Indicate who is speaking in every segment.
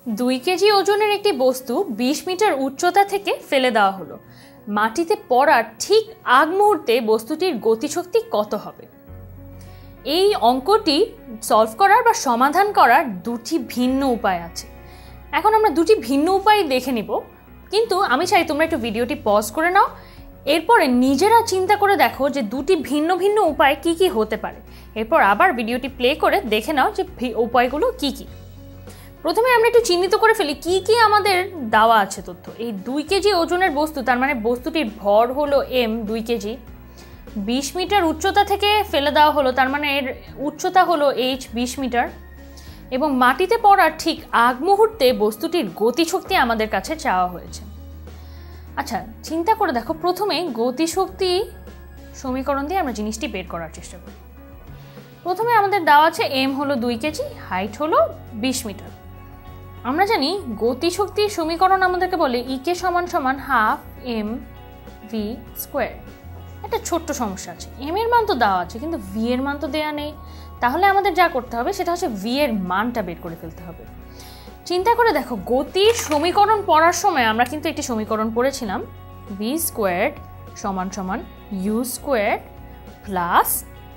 Speaker 1: 2 KG ওজনের একটি বস্তু 20 মিটার উচ্চতা থেকে ফেলে দেওয়া হলো। মাটিতে পড়ার ঠিক আগ মুহূর্তে বস্তুটির গতিশক্তি কত হবে? এই অঙ্কটি সলভ করার বা সমাধান করার দুটি ভিন্ন উপায় আছে। এখন আমরা দুটি ভিন্ন উপায় দেখে নিব, কিন্তু আমি চাই তোমরা একটু ভিডিওটি পজ করে নাও, এরপরে নিজেরা চিন্তা করে দেখো যে দুটি ভিন্ন ভিন্ন উপায় কি কি হতে পারে। এরপর আবার ভিডিওটি প্লে করে দেখে নাও যে উপায়গুলো কি কি। প্রথমে আমরা একটু চিহ্নিত করে ফেলি কি কি আমাদের দেওয়া আছে তথ্য। এই 2 কেজি ওজনের বস্তু, তার মানে বস্তুটির ভর হলো m 2 কেজি, 20 মিটার উচ্চতা থেকে ফেলে দেওয়া হলো, তার মানে এর উচ্চতা হলো h 20 মিটার, এবং মাটিতে পড়ার ঠিক আগ মুহূর্তে বস্তুটির গতিশক্তি আমাদের কাছে চাওয়া হয়েছে। আচ্ছা, চিন্তা করে দেখো, প্রথমে গতিশক্তি সমীকরণ দিয়ে আমরা জিনিসটি বের করার চেষ্টা করি। প্রথমে আমাদের দেওয়া আছে m হলো 2 কেজি, হাইট হলো 20 মিটার। আমরা জানি গতিশক্তির সমীকরণ আমাদেরকে বলে E কে সমান সমান হাফ mv স্কোয়ার। একটা ছোট্ট সমস্যা আছে, m এর মান তো দেওয়া আছে কিন্তু v এর মান তো দেওয়া নেই। তাহলে আমাদের যা করতে হবে সেটা হচ্ছে v এর মানটা বের করে ফেলতে হবে। চিন্তা করে দেখো, গতির সমীকরণ পড়ার সময় আমরা কিন্তু একটি সমীকরণ পড়েছিলাম, v স্কোয়ার্ড সমান সমান u স্কোয়ার্ড প্লাস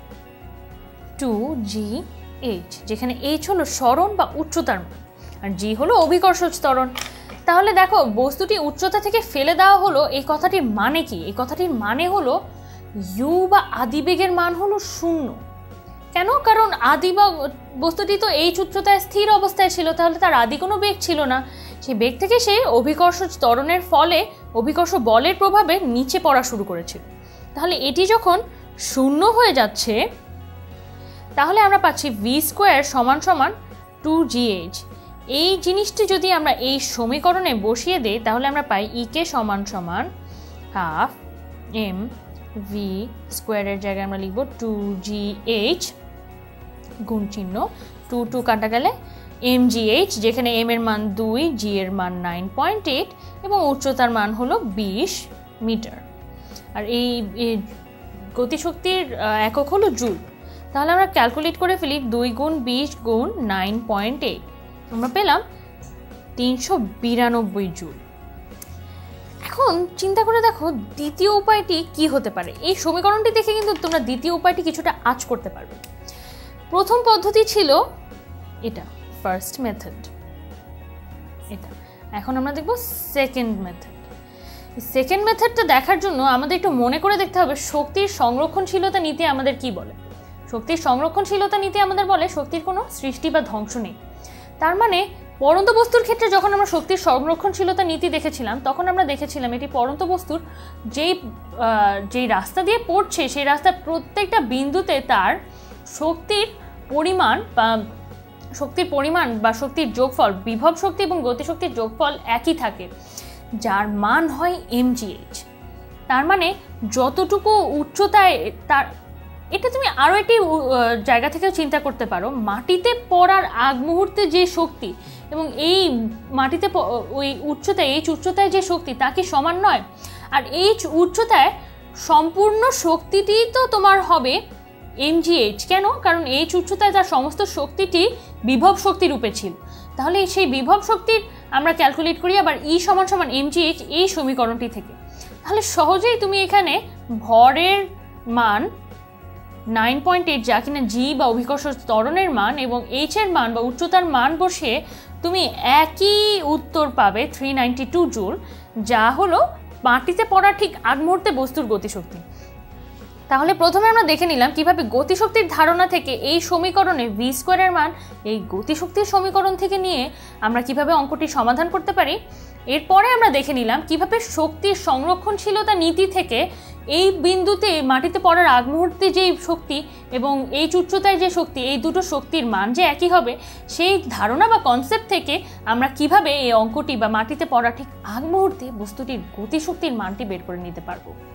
Speaker 1: 2gh, যেখানে h হলো সরণ বা উচ্চতার মান আর g হলো অভিকর্ষজ ত্বরণ। তাহলে দেখো, বস্তুটি উচ্চতা থেকে ফেলে দেওয়া হলো, এই কথাটির মানে কি? এই কথাটির মানে হলো u বা আদিবেগের মান হলো 0। কেন? কারণ বস্তুটি তো h উচ্চতায় স্থির অবস্থায় ছিল, তাহলে তার আদি কোনো বেগ ছিল না। সেই বেগ থেকে সে অভিকর্ষজ ত্বরণের ফলে অভিকর্ষ বলের প্রভাবে নিচে পড়া শুরু করেছিল। তাহলে এটি যখন 0 হয়ে যাচ্ছে, তাহলে আমরা পাচ্ছি v স্কোয়ার সমান সমান 2gh। এই জিনিসটি যদি আমরা এই সমীকরণে বসিয়ে দেই তাহলে আমরা পাই E কে সমান সমান হাফ mv স্কোয়ারের জায়গায় আমরা লিখব 2gh, গুণ চিহ্ন 2 কাটা গেলে mgh, যেখানে m এর মান 2, g এর মান 9.8 এবং উচ্চতার মান হলো 20 মিটার। আর এই গতিশক্তির একক হলো জুল। তাহলে আমরা ক্যালকুলেট করে ফেলি, 2 গুণ 20 গুণ 9.8, আমরা পেলাম 392 জুল। এখন চিন্তা করে দেখো দ্বিতীয় উপায়টি কি হতে পারে। এই সমীকরণটি দেখে কিন্তু তোমরা দ্বিতীয় উপায়টি কিছুটা আঁচ করতে পারবে। প্রথম পদ্ধতি ছিল এটা, ফার্স্ট মেথড এটা। এখন আমরা দেখব সেকেন্ড মেথড। সেকেন্ড মেথডটা দেখার জন্য আমাদের একটু মনে করে দেখতে হবে শক্তির সংরক্ষণশীলতা নীতি আমাদের কি বলে। শক্তির সংরক্ষণশীলতা নীতি আমাদের বলে শক্তির কোনো সৃষ্টি বা ধ্বংস নেই। তার মানে পড়ন্ত বস্তুর ক্ষেত্রে যখন আমরা শক্তির সংরক্ষণশীলতা নীতি দেখেছিলাম, তখন আমরা দেখেছিলাম এটি পড়ন্ত বস্তুর যেই রাস্তা দিয়ে পড়ছে সেই রাস্তার প্রত্যেকটা বিন্দুতে তার শক্তির পরিমাণ বা শক্তির যোগফল, বিভব শক্তি এবং গতিশক্তির যোগফল একই থাকে, যার মান হয় mgh। তার মানে যতটুকু উচ্চতায় তার, এটা তুমি আরও একটি জায়গা থেকেও চিন্তা করতে পারো, মাটিতে পড়ার আগ মুহূর্তে যে শক্তি এবং এই মাটিতে ওই উচ্চতায় উচ্চতায় যে শক্তি তা কি সমান নয়? আর এই উচ্চতায় সম্পূর্ণ শক্তিটি তো তোমার হবে mgh। কেন? কারণ এই উচ্চতায় তার সমস্ত শক্তিটি বিভব শক্তি রূপে ছিল। তাহলে সেই বিভব শক্তির আমরা ক্যালকুলেট করি আবার E সমান সমান mgh এই সমীকরণটি থেকে। তাহলে সহজেই তুমি এখানে ভরের মান 9.8, যা কিনা g বা অভিকর্ষ ত্বরণের মান, এবং h এর মান বা উচ্চতার মান বসিয়ে তুমি একই উত্তর পাবে 392 জুল, যা হলো মাটিতে পড়ার ঠিক আগ মুহূর্তে বস্তুর গতিশক্তি। তাহলে প্রথমে আমরা দেখে নিলাম কিভাবে গতিশক্তির ধারণা থেকে এই সমীকরণে v স্কোয়ারের মান এই গতিশক্তির সমীকরণ থেকে নিয়ে আমরা কিভাবে অঙ্কটি সমাধান করতে পারি। এরপরে আমরা দেখে নিলাম কিভাবে শক্তির সংরক্ষণশীলতা নীতি থেকে এই বিন্দুতে মাটিতে পড়ার আগ মুহূর্তে যেই শক্তি এবং এই উচ্চতায় যে শক্তি, এই দুটো শক্তির মান যে একই হবে, সেই ধারণা বা কনসেপ্ট থেকে আমরা কিভাবে এই অঙ্কটি বা মাটিতে পড়া ঠিক আগ মুহূর্তে বস্তুটির গতিশক্তির মানটি বের করে নিতে পারবো।